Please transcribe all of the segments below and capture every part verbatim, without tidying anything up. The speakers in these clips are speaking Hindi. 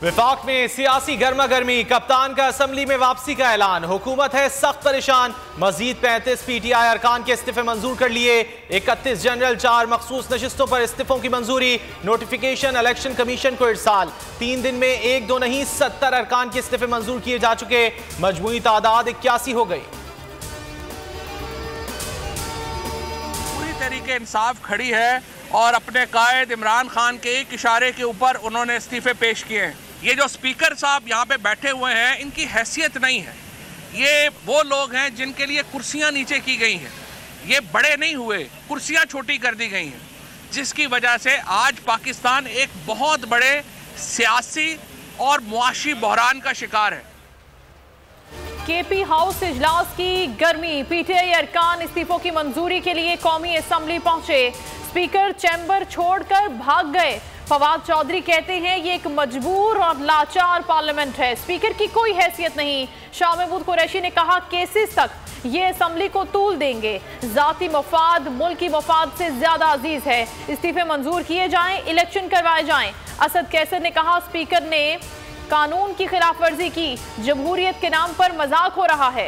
विफाक में सियासी गर्मा गर्मी, कप्तान का असम्बली में वापसी का ऐलान। हुकूमत है सख्त परेशान। मजीद पैंतीस पी टी आई अरकान के इस्तीफे मंजूर कर लिए। इकतीस जनरल, चार मखसूस नशिस्तों पर इस्तीफों की मंजूरी। नोटिफिकेशन इलेक्शन कमीशन को इरसाल। तीन दिन में एक दो नहीं सत्तर अरकान के इस्तीफे मंजूर किए जा चुके। मजमूई तादाद इक्यासी हो गई। पूरी तरीके इंसाफ खड़ी है और अपने कायद इमरान खान के एक इशारे के ऊपर उन्होंने इस्तीफे पेश किए हैं। ये जो स्पीकर साहब यहाँ पे बैठे हुए हैं, इनकी हैसियत नहीं है। ये वो लोग हैं जिनके लिए कुर्सियाँ नीचे की गई हैं। ये बड़े नहीं हुए, कुर्सियाँ छोटी कर दी गई हैं, जिसकी वजह से आज पाकिस्तान एक बहुत बड़े सियासी और मुआशी बहरान का शिकार है। केपी हाउस इजलास की गर्मी, पीटीआई अरकान इस्तीफों की मंजूरी के लिए कौमी असम्बली पहुंचे। स्पीकर चैम्बर छोड़कर भाग गए। फवाद चौधरी कहते हैं ये एक मजबूर और लाचार पार्लियामेंट है, स्पीकर की कोई हैसियत नहीं। शाह महमूद कुरैशी ने कहा केसेस तक ये असम्बली को तूल देंगे। जाती मफाद मुल्की मफाद से ज्यादा अजीज है। इस्तीफे मंजूर किए जाएं, इलेक्शन करवाए जाएं। असद कैसर ने कहा स्पीकर ने कानून की खिलाफ वर्जी की, जमहूरियत के नाम पर मजाक हो रहा है।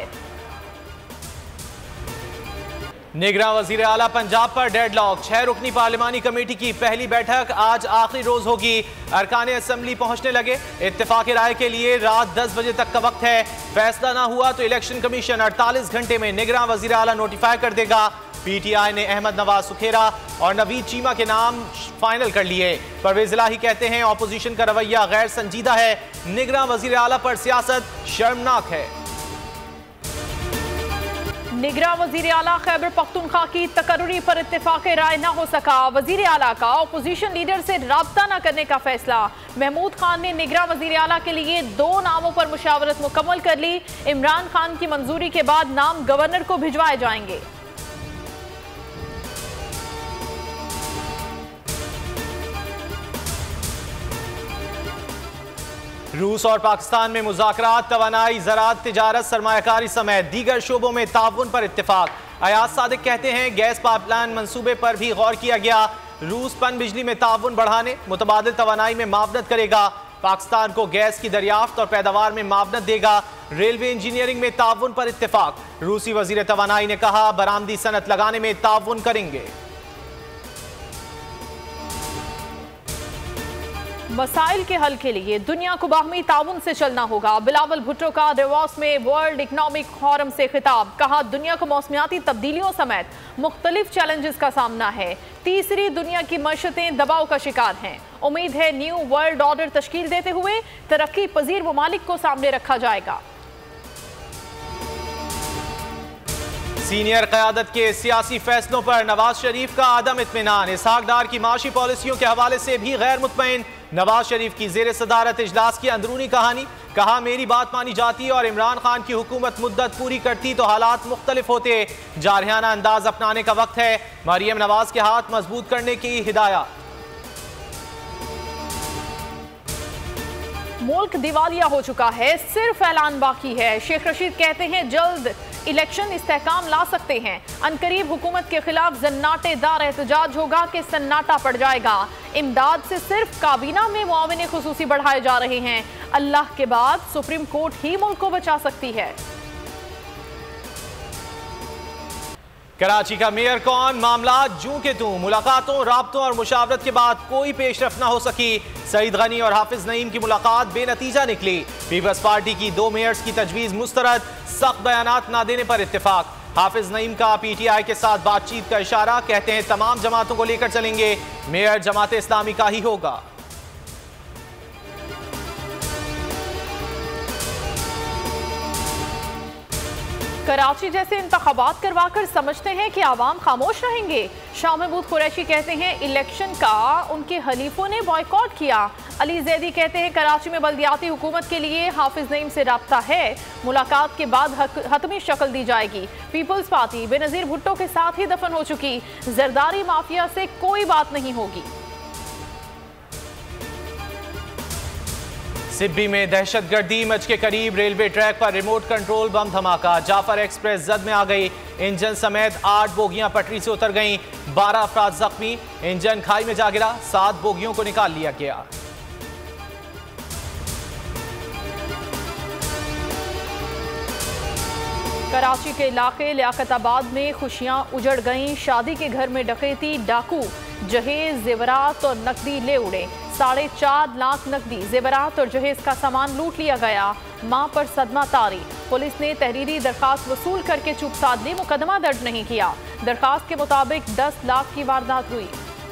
निगरान वजीर आला पंजाब पर डेडलॉक। छह रुकनी पार्लिमानी कमेटी की पहली बैठक आज आखिरी रोज होगी। अरकान असम्बली पहुंचने लगे। इत्तेफाक राय के लिए रात दस बजे तक का वक्त है। फैसला ना हुआ तो इलेक्शन कमीशन अड़तालीस घंटे में निगरान वजीर आला नोटिफाई कर देगा। पीटीआई ने अहमद नवाज सुखेरा और नवीद चीमा के नाम फाइनल कर लिए। परवेज इलाही कहते हैं ऑपोजिशन का रवैया गैर संजीदा है। निगरान वजीर आला पर सियासत शर्मनाक है। निगरान वजीर आला खैबर पख्तूनख्वा की तकर्री पर इत्तेफाक राय न हो सका। वजीर आला का अपोजिशन लीडर से राब्ता न करने का फैसला। महमूद खान ने निगरान वजीर आला के लिए दो नामों पर मुशावरत मुकम्मल कर ली। इमरान खान की मंजूरी के बाद नाम गवर्नर को भिजवाए जाएंगे। रूस और पाकिस्तान में मुज़ाकरात, तवानाई, ज़राअत, तिजारत, सरमायाकारी समेत दीगर शोबों में ताउन पर इत्तेफाक। अयाज सादिक कहते हैं गैस पाइपलाइन मंसूबे पर भी गौर किया गया। रूस पन बिजली में ताउन बढ़ाने, मुतबादिल तवानाई में मावनत करेगा। पाकिस्तान को गैस की दरियाफ्त और पैदावार में मावनत देगा। रेलवे इंजीनियरिंग में ताउन पर इत्तेफाक। रूसी वजीर तवानाई ने कहा बरामदी सनत लगाने में ताउन करेंगे। मसाइल के हल के लिए दुनिया को बाहमी ताउन से चलना होगा। बिलावल भुट्टो का देवास में वर्ल्ड इकनॉमिक फोरम से खिताब। कहा दुनिया को मौसमियाती तब्दीलियों समेत मुख्तलिफ चैलेंजेस का सामना है। तीसरी दुनिया की मशतें दबाव का शिकार हैं। उम्मीद है न्यू वर्ल्ड ऑर्डर तश्कील देते हुए तरक्की पजीर ममालिक को सामने रखा जाएगा। सीनियर क़यादत के सियासी फैसलों पर नवाज शरीफ का आदम इत्मीनान। इसहाक डार की माशी पॉलिसियों के हवाले से भी गैर मुतमईन। नवाज शरीफ की जेर सदारत इजलास की अंदरूनी कहानी। कहा मेरी बात मानी जाती और इमरान खान की हुकूमत मुद्दत पूरी करती तो हालात मुख्तलिफ होते। जारहाना अंदाज अपनाने का वक्त है। मरियम नवाज के हाथ मजबूत करने की हिदायत। मुल्क दिवालिया हो चुका है, सिर्फ ऐलान बाकी है। शेख रशीद कहते हैं जल्द इलेक्शन इस्तेहकाम ला सकते हैं। अनकरीब हुकूमत के खिलाफ जन्नाटेदार एहतजाज होगा कि सन्नाटा पड़ जाएगा। इमदाद से सिर्फ काबीना में मुआवने खुसूसी बढ़ाए जा रहे हैं। अल्लाह के बाद सुप्रीम कोर्ट ही मुल्क को बचा सकती है। कराची का मेयर कौन, मामला जूं के तूं। मुलाकातों, राब्तों और मुशावरत के बाद कोई पेशरफ न हो सकी। सईद गनी और हाफिज नईम की मुलाकात बेनतीजा निकली। पीपल्स पार्टी की दो मेयर्स की तजवीज़ मुस्तरद। सख्त बयानात न देने पर इत्तेफाक। हाफिज नईम का पीटीआई के साथ बातचीत का इशारा। कहते हैं तमाम जमातों को लेकर चलेंगे। मेयर जमात इस्लामी का ही होगा। कराची जैसे इंतखाबात करवाकर समझते हैं कि आवाम खामोश रहेंगे। शाह महमूद कुरैशी कहते हैं इलेक्शन का उनके हलीफों ने बॉयकॉट किया। अली जैदी कहते हैं कराची में बल्दियाती हुकूमत के लिए हाफिज नईम से राब्ता है। मुलाकात के बाद हतमी शक्ल दी जाएगी। पीपल्स पार्टी बेनज़ीर भुट्टो के साथ ही दफन हो चुकी। जरदारी माफिया से कोई बात नहीं होगी। सिब्बी में दहशतगर्दी, मच के करीब रेलवे ट्रैक पर रिमोट कंट्रोल बम धमाका। जाफर एक्सप्रेस जद में आ गई। इंजन समेत आठ बोगियां पटरी से उतर गईं। बारह अफराद जख्मी। इंजन खाई में जा गिरा। सात बोगियों को निकाल लिया गया। कराची के इलाके लियाकताबाद में खुशियां उजड़ गईं। शादी के घर में डकैती, डाकू जहेज, जेवरात और नकदी ले उड़े। साढ़े चार लाख नकदी, जेवरात और जहेज का सामान लूट लिया गया। मां पर सदमा तारी। पुलिस ने तहरीरी दरखास्त वसूल करके चुप साध ली, मुकदमा दर्ज नहीं किया। दरखास्त के मुताबिक दस लाख की वारदात हुई।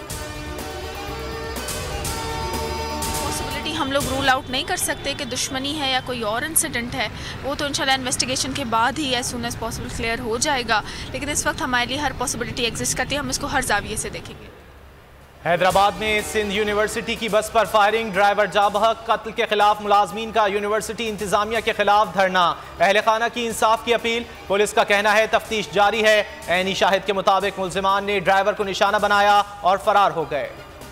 हम लोग रूल आउट नहीं कर सकते कि दुश्मनी है या कोई और इंसिडेंट है, वो तो इंशाल्लाह इन्वेस्टिगेशन के बाद ही as soon as possible clear हो जाएगा। लेकिन इस वक्त हमारे लिए हर पॉसिबिलिटी एग्जिस्ट करती है, हम इसको हर जाविये से देखेंगे। हैदराबाद में सिंध यूनिवर्सिटी की बस पर फायरिंग, ड्राइवर जाबहक, कत्ल के खिलाफ मुलाजमीन का यूनिवर्सिटी इंतजामिया के खिलाफ धरना। अहले खाना की इंसाफ की अपील। पुलिस का कहना है तफ्तीश जारी है। ऐनी शाहिद के मुताबिक मुल्जिमान ने ड्राइवर को निशाना बनाया और फरार हो गए।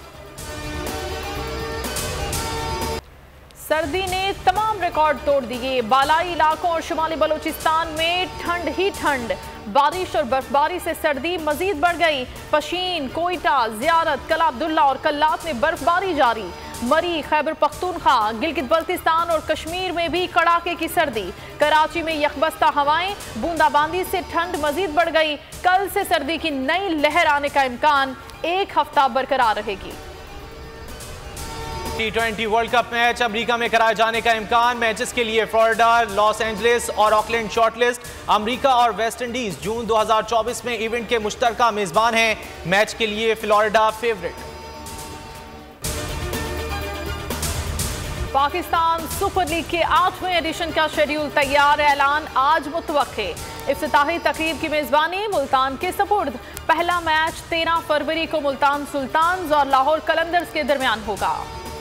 सर्दी ने तमाम रिकॉर्ड तोड़ दिए। बालाई इलाकों और शुमाली बलूचिस्तान में ठंड ही ठंड। बारिश और बर्फबारी से सर्दी मजीद बढ़ गई। पशीन, कोयटा, जियारत, कला अब्दुल्ला और कल्लात में बर्फबारी जारी। मरी, खैबर पख्तूनख्वा, गिलगित बल्तिस्तान और कश्मीर में भी कड़ाके की सर्दी। कराची में यकबस्ता हवाएं, बूंदाबांदी से ठंड मजीद बढ़ गई। कल से सर्दी की नई लहर आने का इम्कान एक हफ्ता बरकरार रहेगी। T twenty World Cup match America में कराए जाने का इम्कान। मैचेस के लिए फ्लोरिडा, लॉस एंजलिस और ऑकलैंड शॉर्टलिस्ट। अमेरिका और वेस्ट इंडीज जून दो हज़ार चौबीस में इवेंट के मुश्तरका मेजबान हैं। मैच के लिए Florida favourite. Pakistan super league के आठवें एडिशन का शेड्यूल तैयार। ऐलान आज मुतवक्के। इफ्तिताही तकरीब की मेजबानी मुल्तान के सपुर्द। पहला मैच तेरह फरवरी को मुल्तान सुल्तान्स और लाहौर कलंदर्स के दरमियान होगा।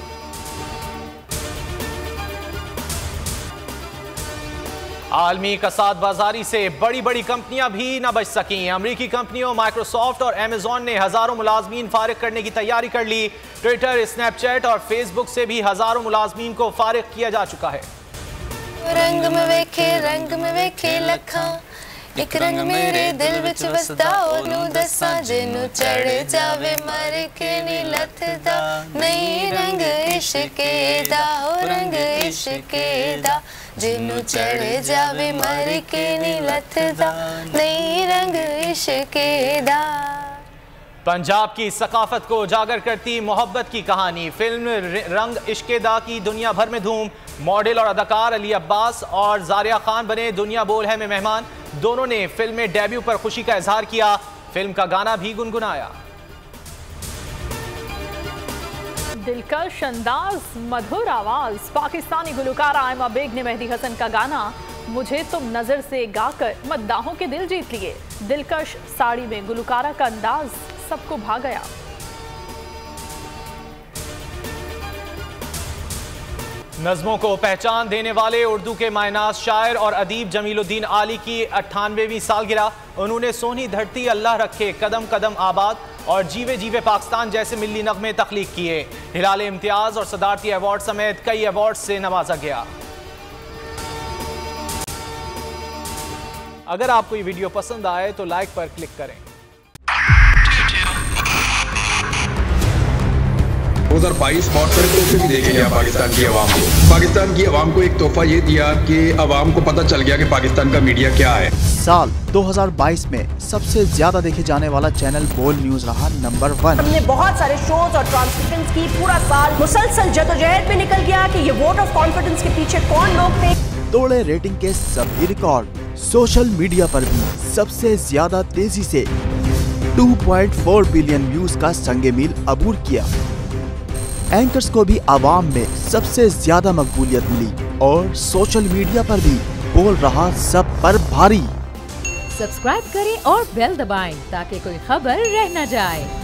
आलमी कसाद बाजारी से बड़ी बड़ी कंपनियां भी न बच सकीं। अमरीकी कंपनियों माइक्रोसॉफ्ट और अमेजॉन ने हजारों मुलाजमीन फारिग करने की तैयारी कर ली। ट्विटर, स्नैपचैट और फेसबुक से भी हजारों मुलाजमीन को फारिग किया जा चुका है। रंग में वेखे रंग में वेखे लखा, एक रंग मेरे दिल विच वसदा ओनू दसा, जिन्नू चढ़ जावे मर के नी लथदा। नहीं रंग इश्के दा, ओ रंग इश्के दा, जिन्नू चढ़ जावे मर के नी लथदा। नहीं रंग इश्के दा। पंजाब की सकाफत को उजागर करती मोहब्बत की कहानी। फिल्म रंग इश्के दा की दुनिया भर में धूम। मॉडल और अदाकार अली अब्बास और जारिया खान बने दुनिया बोल है में मेहमान। दोनों ने फिल्म में डेब्यू पर खुशी का इजहार किया। फिल्म का गाना भी गुनगुनाया। दिलकश अंदाज, मधुर आवाज। पाकिस्तानी गुलकारा आयमा बेग ने मेहदी हसन का गाना मुझे तुम नजर से गाकर मद्दाहों के दिल जीत लिए। दिलकश साड़ी में गुलकारा का अंदाज सबको भा गया। नज़्मों को पहचान देने वाले उर्दू के मायनाज शायर और अदीब जमीलुद्दीन आली की अट्ठानवेवीं सालगिरह। उन्होंने सोनी धरती अल्लाह रखे, कदम कदम आबाद और जीवे जीवे पाकिस्तान जैसे मिल्ली नगमे तख्लीक किए। हिलाल इम्तियाज और सदारती अवार्ड समेत कई अवार्ड से नवाजा गया। अगर आपको ये वीडियो पसंद आए तो लाइक पर क्लिक करें। दो हज़ार बाईस बहुत सारे तोहफे भी देखे गया पाकिस्तान की आवाम को। पाकिस्तान की आवाम को एक तोहफा ये दिया कि आवाम को पता चल गया कि पाकिस्तान का मीडिया क्या है। साल दो हज़ार बाईस में सबसे ज्यादा देखे जाने वाला चैनल बोल न्यूज रहा नंबर वन। हमने बहुत सारे शोज और ट्रांसमिशंस की। पूरा साल मुसलसल जदोजहद में निकल गया कि ये वोट ऑफ कॉन्फिडेंस के पीछे कौन लोग थे। तोड़े रेटिंग के सभी रिकॉर्ड। सोशल मीडिया पर भी सबसे ज्यादा तेजी से दो पॉइंट चार बिलियन व्यूज का संगे मील अबूर किया। एंकर्स को भी आवाम में सबसे ज्यादा मकबूलियत मिली और सोशल मीडिया पर भी बोल रहा सब पर भारी। सब्सक्राइब करें और बेल दबाएं ताकि कोई खबर रह न जाए।